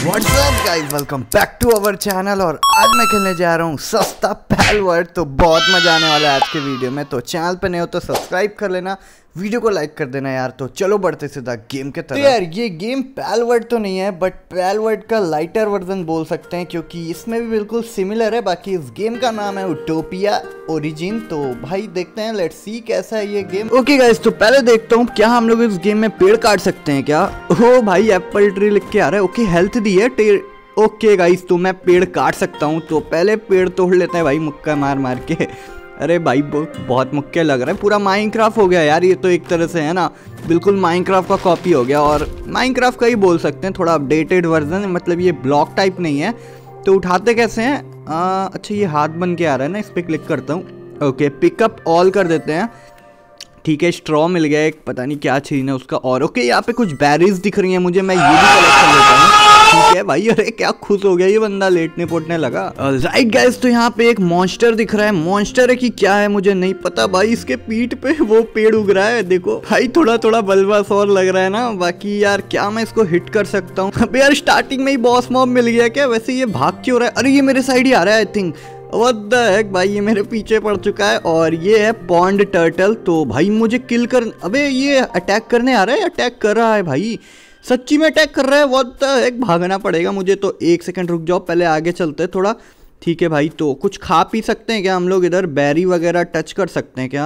What's up guys, welcome back to our channel. और आज मैं खेलने जा रहा हूँ सस्ता पहल वर्ड। तो बहुत मजा आने वाला है आज के वीडियो में। तो चैनल पे नए हो तो सब्सक्राइब कर लेना, वीडियो को लाइक कर देना यार। तो चलो बढ़ते सीधा गेम के तरफ। तो यार ये गेम पहल वर्ड तो नहीं है, बट पहल वर्ड का लाइटर वर्जन बोल सकते हैं, क्योंकि इसमें भी बिल्कुल सिमिलर है। बाकी इस गेम का नाम है यूटोपिया ओरिजिन। तो भाई देखते हैं, लेट्स सी कैसा है ये गेम। ओके गाइस, तो पहले देखता हूँ क्या हम लोग इस गेम में पेड़ काट सकते हैं क्या। ओ भाई एप्पल ट्री लिख के आ रहा है। ओके हेल्थ दी है। ओके गाइस, तो मैं पेड़ काट सकता हूँ। तो पहले पेड़ तोड़ लेते हैं भाई, मुक्का मार मार के। अरे भाई बहुत मुक्के लग रहा है। पूरा माइनक्राफ्ट हो गया यार ये तो, एक तरह से है ना, बिल्कुल माइनक्राफ्ट का कॉपी हो गया। और माइनक्राफ्ट का ही बोल सकते हैं, थोड़ा अपडेटेड वर्जन। मतलब ये ब्लॉक टाइप नहीं है। तो उठाते कैसे हैं? अच्छा ये हाथ बन के आ रहा है ना, इस पर क्लिक करता हूँ। ओके पिकअप ऑल कर देते हैं। ठीक है, स्ट्रॉ मिल गया एक, पता नहीं क्या छीन है उसका। और ओके यहाँ पे कुछ बैरीज दिख रही हैं मुझे, मैं ये भी कलेक्ट कर लेता हूँ। ठीक है भाई, अरे क्या खुश हो गया ये बंदा, लेटने पोटने लगा। राइट गाइस, तो यहाँ पे एक मॉन्स्टर दिख रहा है। मॉन्स्टर है कि क्या है मुझे नहीं पता भाई। इसके पीठ पे वो पेड़ उग रहा है, देखो भाई, थोड़ा थोड़ा बलवास और लग रहा है ना। बाकी यार क्या मैं इसको हिट कर सकता हूँ? अबे यार स्टार्टिंग में ही बॉस मॉब मिल गया क्या? वैसे ये भाग क्यों रहा है? अरे ये मेरे साइड ही आ रहा है I think. What the heck भाई, ये मेरे पीछे पड़ चुका है। और ये है पॉन्ड टर्टल। तो भाई मुझे किल कर, अबे ये अटैक करने आ रहा है, अटैक कर रहा है भाई, सच्ची में अटैक कर रहा है। व्हाट द हेक, भागना पड़ेगा मुझे। तो एक सेकंड रुक जाओ, पहले आगे चलते हैं थोड़ा। ठीक है भाई, तो कुछ खा पी सकते हैं क्या हम लोग? इधर बेरी वगैरह टच कर सकते हैं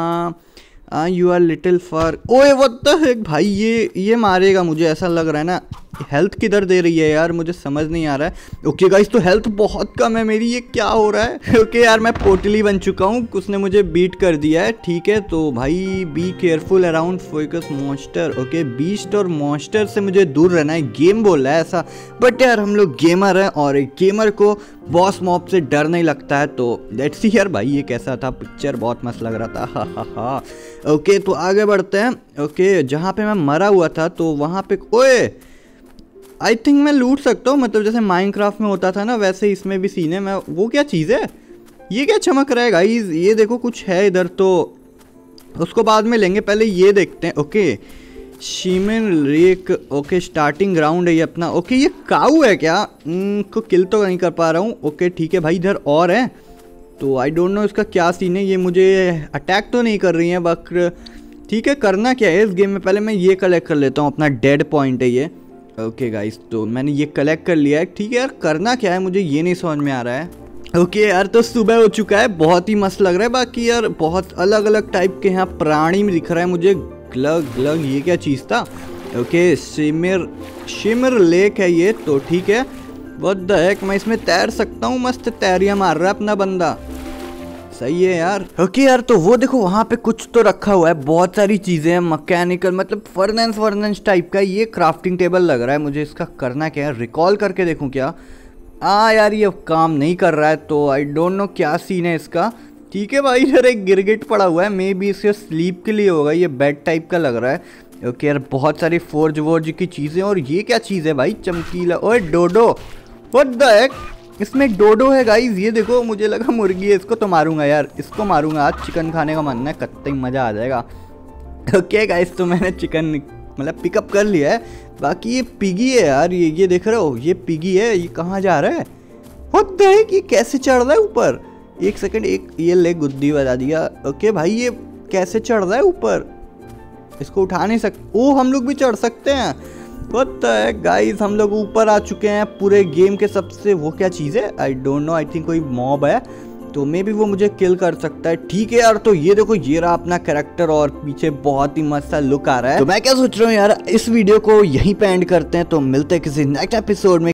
क्या? यू आर लिटिल फॉर, ओए व्हाट द हेक भाई, ये मारेगा मुझे ऐसा लग रहा है ना। हेल्थ किधर दे रही है यार, मुझे समझ नहीं आ रहा है। ओके गाइस, तो हेल्थ बहुत कम है मेरी, ये क्या हो रहा है? ओके यार मैं पोटली बन चुका हूँ, उसने मुझे बीट कर दिया है। ठीक है, तो भाई be careful around focus monster. Okay beast और मॉन्स्टर से मुझे दूर रहना है, गेम बोल रहा है ऐसा। बट यार हम लोग गेमर हैं, और एक गेमर को बॉस मॉब से डर नहीं लगता है। तो लेट्स सी यार भाई ये कैसा था, पिक्चर बहुत मस्त लग रहा था। हा हा हा। ओके तो आगे बढ़ते हैं। ओके जहाँ पे मैं मरा हुआ था तो वहाँ पे, ओए आई थिंक मैं लूट सकता हूँ। मतलब जैसे माइनक्राफ्ट में होता था ना, वैसे इसमें भी सीन है। मैं, वो क्या चीज़ है, ये क्या चमक रहा है गाइस? ये देखो कुछ है इधर, तो उसको बाद में लेंगे, पहले ये देखते हैं। Okay Sheeman lake. Okay starting ground है ये अपना। ओके ये काऊ है क्या? को किल तो नहीं कर पा रहा हूँ। ओके ठीक है भाई, इधर और है तो आई डोंट नो इसका क्या सीन है। ये मुझे अटैक तो नहीं कर रही है बकर। ठीक है, करना क्या है इस गेम में? पहले मैं ये कलेक्ट कर लेता हूँ, अपना डेड पॉइंट है ये। ओके गाइस, तो मैंने ये कलेक्ट कर लिया है। ठीक है यार, करना क्या है मुझे ये नहीं समझ में आ रहा है। ओके यार, तो सुबह हो चुका है, बहुत ही मस्त लग रहा है। बाकी यार बहुत अलग अलग टाइप के यहाँ प्राणी में दिख रहा है मुझे। ग्लग ग्लग, ये क्या चीज़ था? ओके शिमर लेक है ये तो। ठीक है, व्हाट द हेक, मैं इसमें तैर सकता हूँ? मस्त तैरिया मार रहा है अपना बंदा, सही है यार। ओके यार, तो वो देखो वहाँ पे कुछ तो रखा हुआ है, बहुत सारी चीज़ें हैं मैकेनिकल, मतलब फर्नेंस टाइप का। ये क्राफ्टिंग टेबल लग रहा है मुझे। इसका करना क्या है, रिकॉल करके देखूँ क्या? यार ये काम नहीं कर रहा है, तो आई डोंट नो क्या सीन है इसका। ठीक है भाई, इधर एक गिरगिट पड़ा हुआ है, मे बी इसके स्लीप के लिए होगा। ये बेड टाइप का लग रहा है। ओके यार, बहुत सारी फोर्ज वोर्ज की चीज़ें। और ये क्या चीज़ है भाई, चमकीला? ओए डोडो, व्हाट द हेक, इसमें डोडो है गाइज। ये देखो, मुझे लगा मुर्गी है, इसको तो मारूंगा यार, इसको मारूंगा। आज चिकन खाने का मन है, कत्ते मज़ा आ जाएगा। ओके गाइज, तो मैंने चिकन मतलब पिकअप कर लिया है। बाकी ये पिगी है यार, ये देख रहे हो, ये पिगी है। ये कहाँ जा रहा है? होता है कि कैसे चढ़ रहा है ऊपर? एक सेकंड, एक ये ले गुद्दी बजा दिया। ओके भाई, ये कैसे चढ़ रहा है ऊपर? इसको उठा नहीं सकते? ओ हम लोग भी चढ़ सकते हैं। व्हाट द हेक गाइस, हम लोग ऊपर आ चुके हैं पूरे गेम के सबसे। वो क्या चीज़ है? I don't know, I think कोई मॉब है, तो मे बी वो मुझे किल कर सकता है। ठीक है यार, तो ये देखो ये रहा अपना कैरेक्टर, और पीछे बहुत ही मस्त सा लुक आ रहा है। तो मैं क्या सोच रहा हूँ यार, इस वीडियो को यहीं पे एंड करते हैं। तो मिलते हैं किसी नेक्स्ट एपिसोड में।